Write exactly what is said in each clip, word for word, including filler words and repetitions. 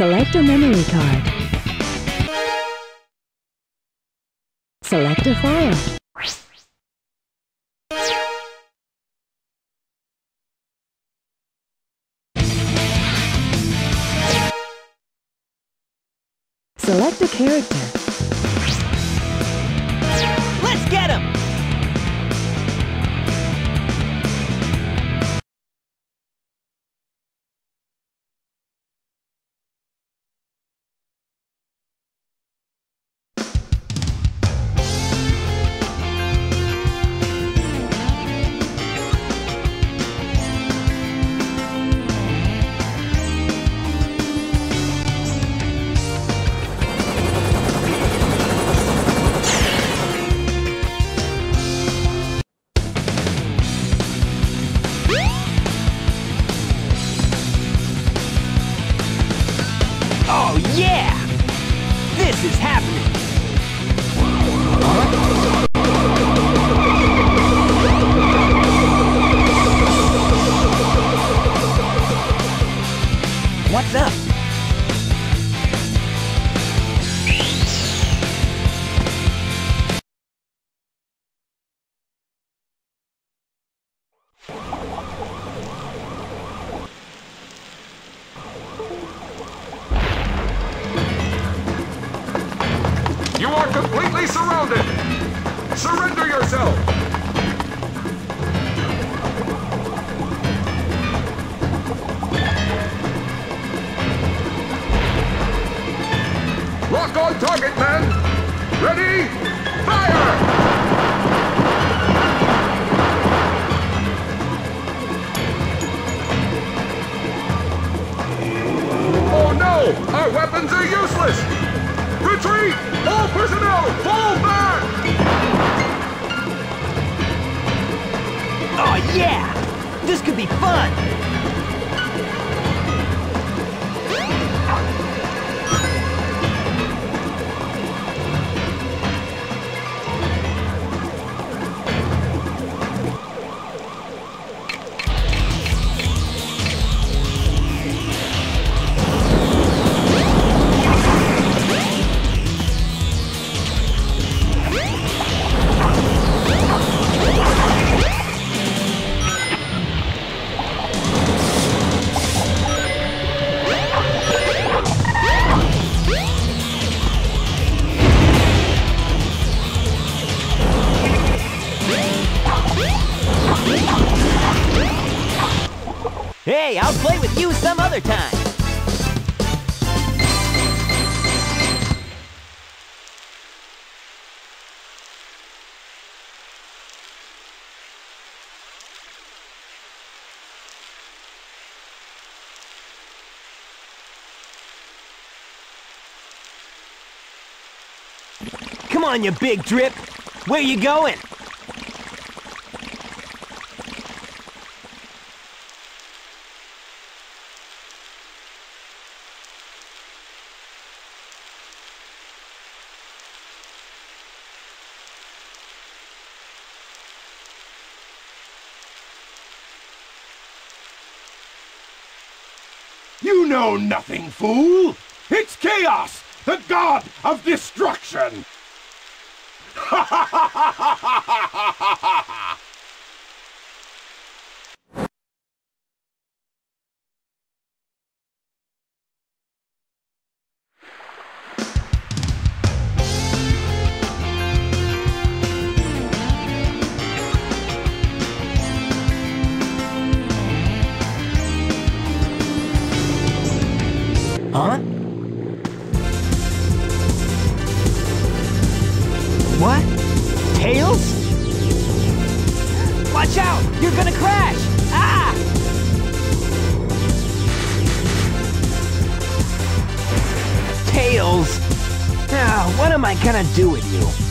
Select a memory card. Select a file. Select a character. Let's get him! Oh yeah! This is happening! What's up? You are completely surrounded! Surrender yourself! Lock on target, men! Ready? Fire! Oh no! Our weapons are useless! Retreat! All personnel, fall back! Oh yeah! This could be fun! Hey, I'll play with you some other time! Come on, you big drip! Where you going? You know nothing, fool! It's Chaos, the god of destruction! Ha ha ha ha ha ha ha ha ha! Huh? What? Tails? Watch out! You're gonna crash! Ah! Tails! Now, what am I gonna do with you?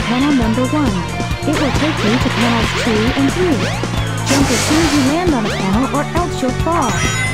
panel number one. It will take you to panels two and three. Jump as soon as you land on a panel or else you'll fall.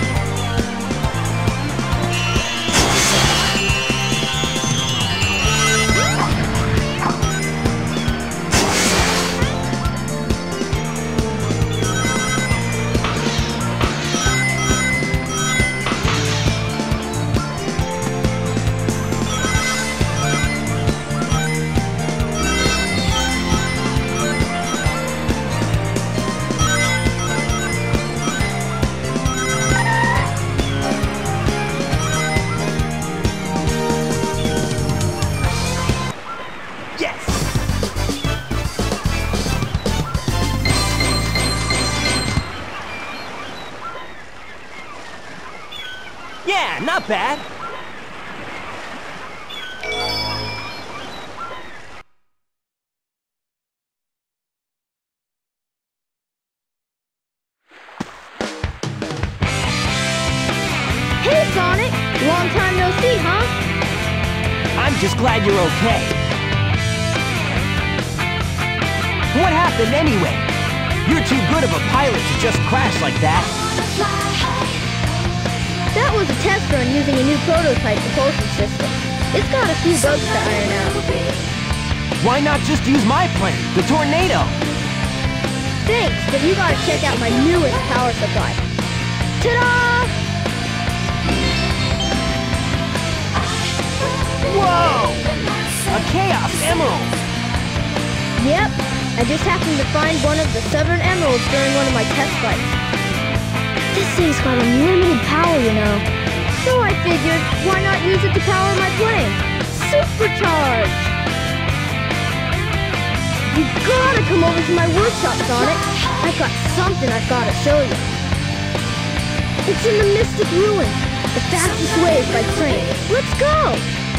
Yeah, not bad. Hey, Sonic! Long time no see, huh? I'm just glad you're okay. What happened anyway? You're too good of a pilot to just crash like that. That was a test run using a new prototype propulsion system. It's got a few bugs to iron out. Why not just use my plane, the Tornado? Thanks, but you gotta check out my newest power supply. Ta-da! Whoa! A Chaos Emerald! Yep, I just happened to find one of the severed emeralds during one of my test flights. This thing's got unlimited power, you know. So I figured, why not use it to power my plane? Supercharge! You gotta come over to my workshop, Sonic. I've got something I've gotta show you. It's in the Mystic Ruins. The fastest way is by train. Let's go!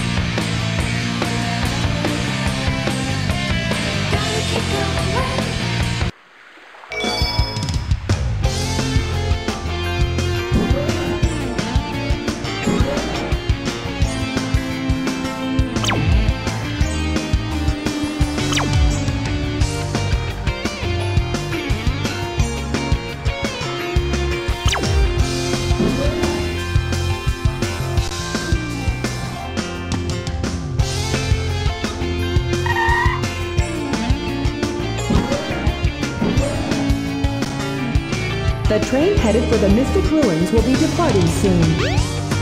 The train headed for the Mystic Ruins will be departing soon.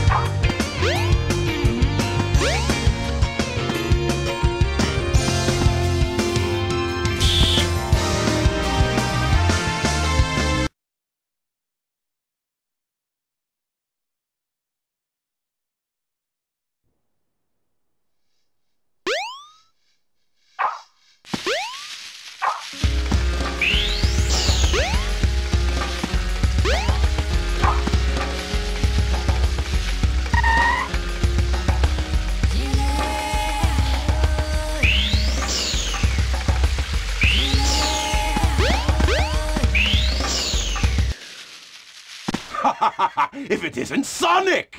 If it isn't Sonic!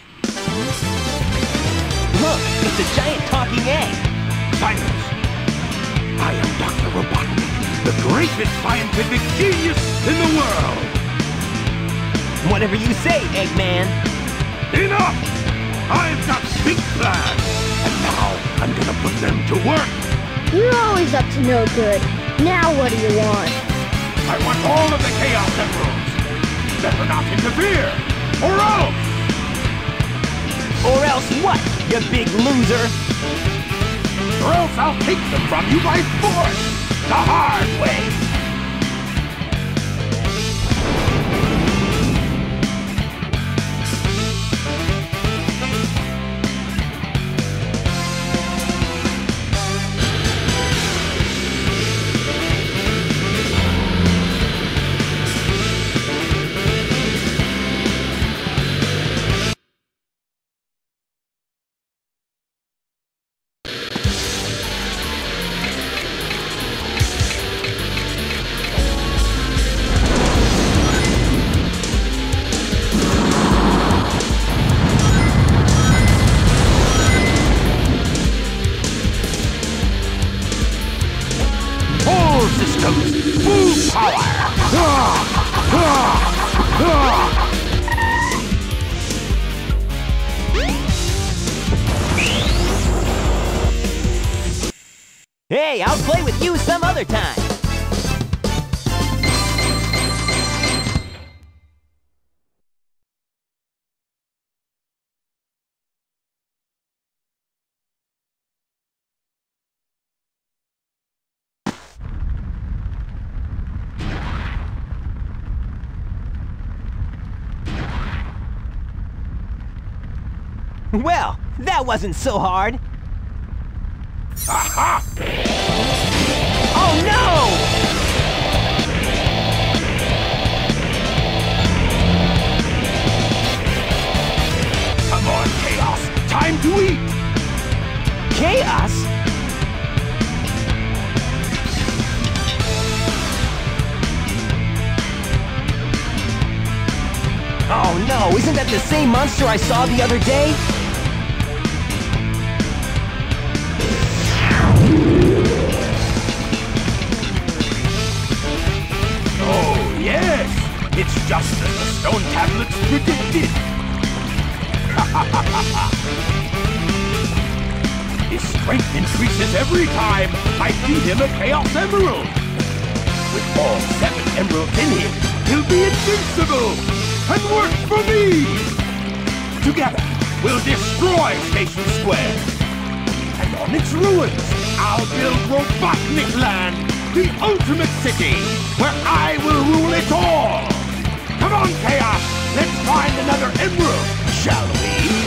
Look, it's a giant talking egg. Silence! I am Doctor Robotnik, the greatest scientific genius in the world! Whatever you say, Eggman. Enough! I've got big plans, and now I'm gonna put them to work! You're always up to no good. Now what do you want? I want all of the Chaos Emeralds! Better not interfere! Or else! Or else what, you big loser? Or else I'll take them from you by force! The hard way! Hey, I'll play with you some other time. Well, that wasn't so hard. Aha! Oh no! Come on, Chaos! Time to eat! Chaos? Oh no, isn't that the same monster I saw the other day? Oh, yes! It's just as the stone tablets predicted! His strength increases every time I feed him a Chaos Emerald! With all seven emeralds in him, he'll be invincible! And work for me! Together, we'll destroy Station Square! And on its ruins, I'll build Robotnik Land, the ultimate city, where I will rule it all! Come on, Chaos! Let's find another emerald, shall we?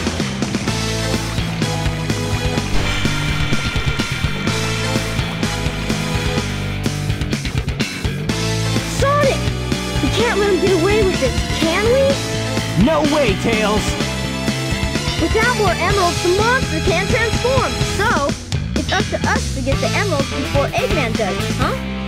Sonic! We can't let him get away with this, can we? No way, Tails! Without more emeralds, the monster can't transform, so it's up to us to get the emeralds before Eggman does, huh?